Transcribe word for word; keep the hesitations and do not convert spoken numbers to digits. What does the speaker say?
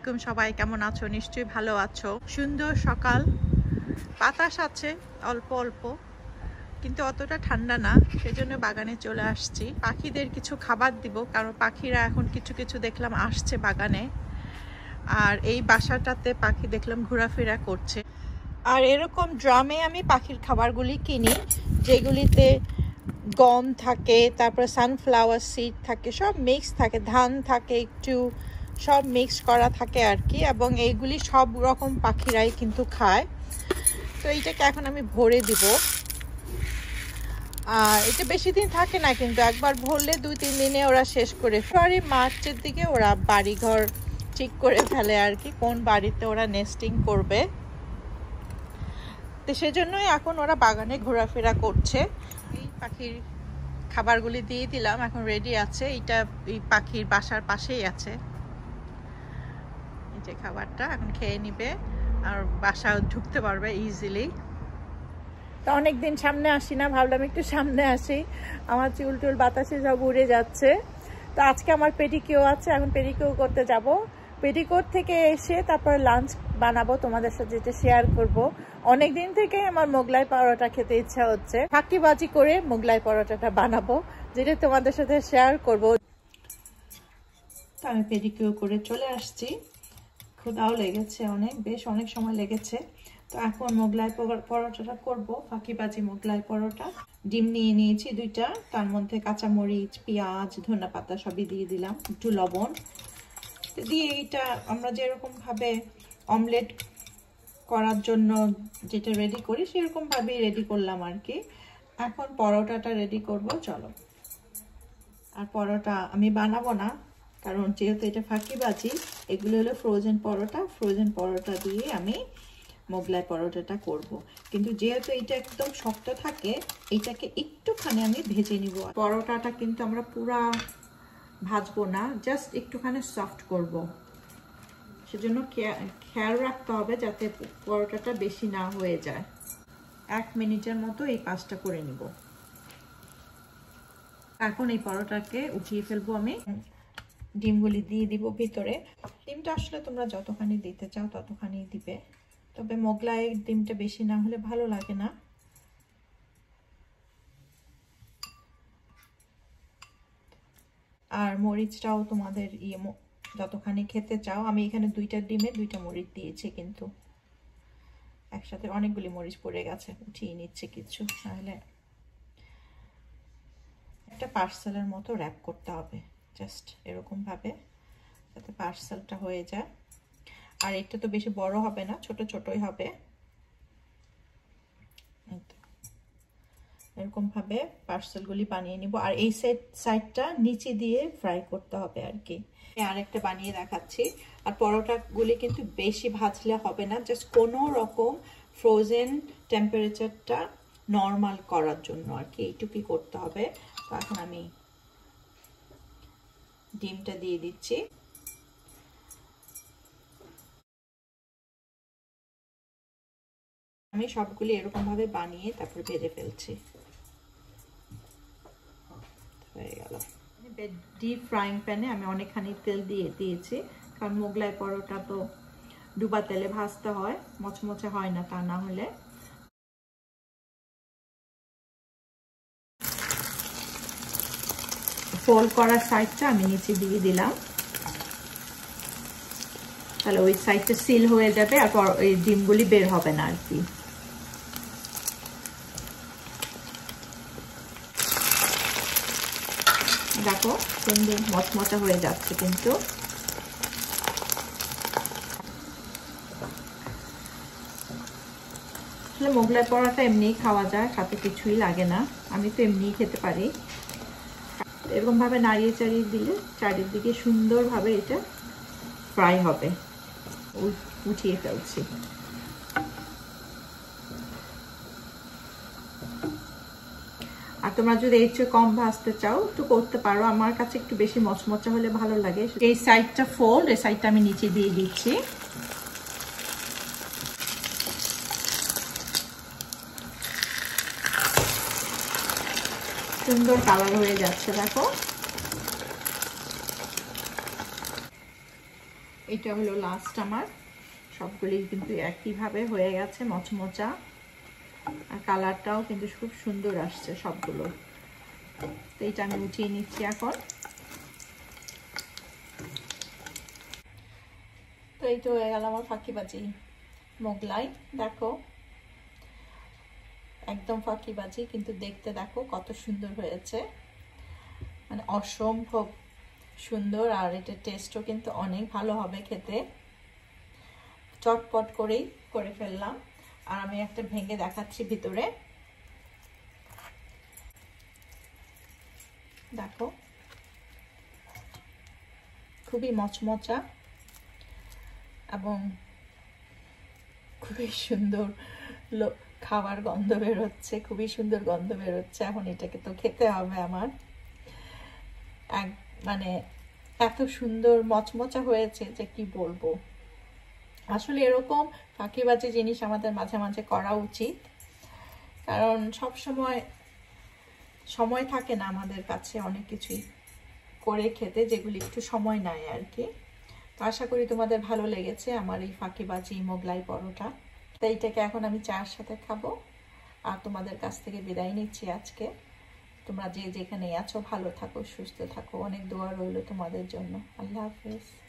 আলাইকুম সবাই কেমন আছো নিশ্চয়ই ভালো আছো সুন্দর সকাল বাতাস আছে অল্প অল্প কিন্তু অতটা ঠান্ডা না সেজন্য বাগানে চলে আসছি পাখিদের কিছু খাবার দিব কারণ পাখিরা এখন কিছু কিছু দেখলাম আসছে বাগানে আর এই বাসাটাতে পাখি দেখলাম ঘোরাফেরা করছে আর এরকম ড্রামে আমি পাখির খাবারগুলি কিনি যেগুলিতে গম থাকে তারপর সানফ্লাওয়ার সিড থাকে সব মিক্স থাকে ধান থাকে একটু সব মিক্স করা থাকে আর কি এবং এইগুলি সব রকম পাখিরাই কিন্তু খায় তো এইটাকে এখন আমি ভরে দিব আর এটা বেশি দিন থাকে না কিন্তু একবার ভরলে দুই তিন দিনে ওরা শেষ করে ফেব্রুয়ারি মার্চের দিকে ওরা বাড়িঘর ঠিক করে ফেলে আর কি কোন বাড়িতে ওরা নেস্টিং করবে তো সেজন্যই এখন ওরা বাগানে ঘোরাফেরা করছে এই পাখির খাবারগুলি দিয়ে দিলাম এখন রেডি আছে এটা এই পাখির বাসার পাশেই আছে এই যে খাবারটা এখন খেয়ে নিবে আর বাসা ঢুকতে পারবে ইজিলি তো অনেকদিন সামনে আসি না ভাবলাম একটু সামনে আসি আমার চুল টুল বাতাসে সব উড়ে যাচ্ছে তো আজকে আমার পেডিকিউ আছে এখন পেডিকিউ করতে যাব পেডিকিউর থেকে এসে তারপর লাঞ্চ বানাবো তোমাদের সাথে যেটা শেয়ার করব অনেকদিন থেকে আমার মোগলাই পরোটা খেতে ইচ্ছা হচ্ছে ফাঁকিবাজি করে মোগলাই পরোটাটা বানাবো যেটা তোমাদের সাথে শেয়ার করব তো আমি পেডিকিউ করে চলে আসছি ক্ষুধাও লেগেছে অনেক বেশ অনেক সময় লেগেছে তো এখন মোগলাই পরোটাটা করব ফাঁকিবাজি মোগলাই পরোটা ডিম নিয়ে নিয়েছি দুইটা তার মধ্যে কাঁচামরিচ পেঁয়াজ ধনেপাতা সবই দিয়ে দিলাম একটু লবণ দিয়ে এইটা আমরা যেরকম ভাবে অমলেট করার জন্য যেটা রেডি করি সেরকম ভাবেই রেডি করলাম আর কি এখন পরোটাটা রেডি করব চলো আর পরোটা আমি বানাবো না কারণ যেহেতু এটা ফাঁকিবাজি এগুলো হলো ফ্রোজেন পরোটা ফ্রোজেন পরোটা দিয়ে আমি মোগলাই পরোটাটা করব কিন্তু যেহেতু এটা একদম শক্ত থাকে এটাকে একটুখানি আমি ভেজে নিব পরোটাটা কিন্তু আমরা পুরা ভাজবো না জাস্ট একটুখানি সফট করব সেজন্য খেয়াল রাখতে হবে যাতে পরোটাটা বেশি না হয়ে যায় এক মিনিটের মতো এই কাজটা করে নিব এখন এই পরোটাকে উঠিয়ে ফেলবো আমি ডিমগুলি দিয়ে দিব ভিতরে ডিমটা আসলে তোমরা যতখানি দিতে চাও ততখানি দিবে তবে মোগলাই ডিমটা বেশি না হলে ভালো লাগে না আর মরিচটাও তোমাদের ইয়ে যতখানি খেতে চাও আমি এখানে দুইটা ডিমে দুইটা মরিচ দিয়েছি কিন্তু একসাথে অনেকগুলি মরিচ পড়ে গেছে উঠিয়ে নিচ্ছে কিছু তাহলে একটা পার্সেলের মতো র্যাপ করতে হবে জাস্ট এরকম ভাবে যাতে পার্সেলটা হয়ে যায় আর এটা তো বেশি বড় হবে না ছোট ছোটই হবে এরকম ভাবে পার্সেলগুলি বানিয়ে নিব আর এই সাইড সাইডটা নিচে দিয়ে ফ্রাই করতে হবে আর কি আরেকটা বানিয়ে দেখাচ্ছি আর পরোটাগুলি কিন্তু বেশি ভাজলে হবে না জাস্ট কোনো রকম ফ্রোজেন টেম্পারেচারটা নর্মাল করার জন্য আর কি এইটুকুই করতে হবে তো এখন আমি ডিমটা দিয়ে দিচ্ছি আমি সবগুলি এরকম ভাবে বানিয়ে তারপর ভেজে ফেলছি হয়ে গেল ডিপ ফ্রাইং প্যানে আমি অনেকখানি তেল দিয়ে দিয়েছি কারণ মোগলাই পরোটা তো ডুবা তেলে ভাজতে হয় মচমচে হয় না তা না হলে ফোল্ড করার সাইডটা আমি নিচে দিয়ে দিলাম তাহলে ওই সাইডটা সিল হয়ে যাবে আর ওই ডিমগুলি বের হবে না আর কি দেখো সুন্দর মচমচা হয়ে যাচ্ছে কিন্তু আসলে মোগলাই পরোটা এমনিই খাওয়া যায় সাথে কিছুই লাগে না আমি তো এমনিই খেতে পারি এরকম ভাবে নাড়িয়ে চাড়িয়ে দিলে চারিদিকে সুন্দরভাবে এটা ফ্রাই হবে উঠিয়ে ফেলছি আর তোমরা যদি এর চেয়ে কম ভাজতে চাও একটু করতে পারো আমার কাছে একটু বেশি মচমচা হলে ভালো লাগে এই সাইডটা ফোল্ড এই সাইডটা আমি নিচে দিয়ে দিচ্ছি সুন্দর কালার হয়ে যাচ্ছে দেখো এটা হলো লাস্ট আমার, সবগুলি কিন্তু একইভাবে হয়ে গেছে মচমচা, আর কালারটাও কিন্তু খুব সুন্দর আসছে সবগুলো। তো এইটা আমি উঠিয়ে নিচ্ছি এখন। তো এই তো হয়ে গেল আমার ফাঁকিবাজি মোগলাই। দেখো একদম ফাঁকিবাজি, কিন্তু দেখতে দেখো কত সুন্দর হয়েছে, মানে অসম্ভব সুন্দর। আর এটা টেস্টও কিন্তু অনেক ভালো হবে খেতে। চটপট করেই করে ফেললাম। আর আমি একটা ভেঙে দেখাচ্ছি ভিতরে, দেখো খুবই মচমচা এবং খুবই সুন্দর খাবার গন্ধ বেরোচ্ছে, খুবই সুন্দর গন্ধ বেরোচ্ছে। এখন এটাকে তো খেতে হবে আমার। এক মানে এত সুন্দর মচমচা হয়েছে যে কি বলবো। আসলে এরকম ফাঁকিবাজি জিনিস আমাদের মাঝে মাঝে করা উচিত, কারণ সব সময় সময় থাকে না আমাদের কাছে অনেক কিছুই করে খেতে, যেগুলি একটু সময় নেয় আর কি। তো আশা করি তোমাদের ভালো লেগেছে আমার এই ফাঁকিবাজি মোগলাই পরোটা। তাই এটাকে এখন আমি চায়ের সাথে খাবো। আর তোমাদের কাছ থেকে বিদায় নিচ্ছি আজকে। তোমরা যে যেখানে আছো ভালো থাকো, সুস্থ থাকো, অনেক দোয়া রইল তোমাদের জন্য। আল্লাহ হাফেজ।